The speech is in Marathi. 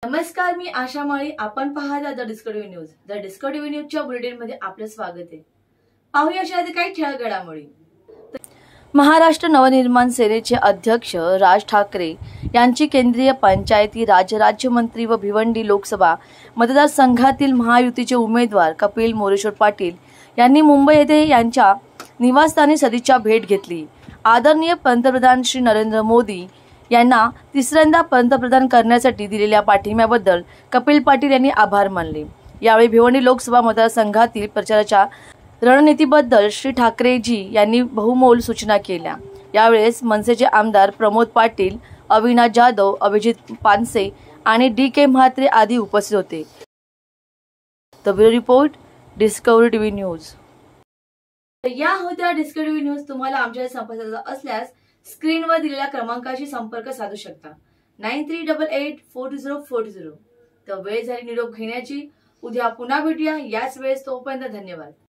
नमस्कार, मी आशा माळी. आपण पाहता the Discovery news. The Discovery न्यूजच्या बुलेटिन मध्ये आपलं स्वागत आहे. पाहूया अशा काही ठळक घडामोडी. महाराष्ट्र नवनिर्माण सेनेचे अध्यक्ष राज ठाकरे यांची केंद्रीय पंचायती राज राज्यमंत्री व भिवंडी लोकसभा मतदारसंघातील महायुतीचे उमेदवार कपिल मोरेश्वर पाटील यांनी मुंबई येथे यांच्या निवासस्थानी सदिच्छा भेट घेतली. आदरणीय पंतप्रधान श्री नरेंद्र मोदी यांना तिसऱ्यांदा पंतप्रधान करण्यासाठी दिलेल्या पाठिंब्याबद्दल कपिल पाटील यांनी आभार मानले. यावेळी भिवंडी लोकसभा मतदारसंघातील प्रचाराच्या रणनीतीबद्दल श्री ठाकरेजी यांनी बहुमोल सूचना केल्या. यावेळेस मनसेचे आमदार प्रमोद पाटील, अविनाश जाधव, अभिजित पानसे आणि डी.के. म्हात्रे आदी उपस्थित होते. The bureau report, Discovery TV news. या होत्या डिस्कव्हरी न्यूज. तुम्हाला आमच्या संपर्कात असल्यास स्क्रीनवर दिलेल्या क्रमांकाशी संपर्क साधू शकता. 9388420420. तर वेळ झाली निरोप घेण्याची. उद्या पुन्हा भेटूया याच वेळेस. तोपर्यंत धन्यवाद.